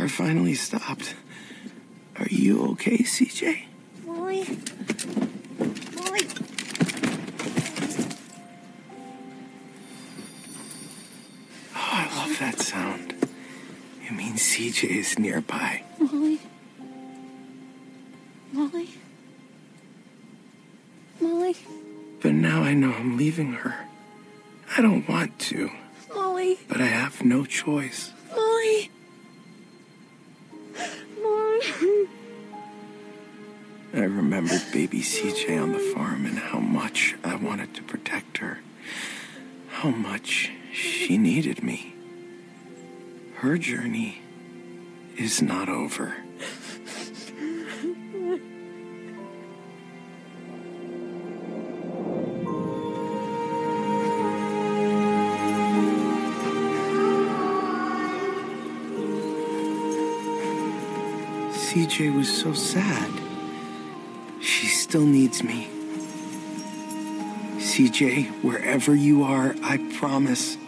car finally stopped. Are you okay, CJ? Molly? Molly? Oh, I love that sound. It means CJ is nearby. Molly? Molly? Molly? But now I know I'm leaving her. I don't want to, Molly? but I have no choice. Molly? Molly? I remembered baby CJ on the farm and how much I wanted to protect her. How much she needed me. Her journey is not over. CJ was so sad. She still needs me. CJ, wherever you are, I promise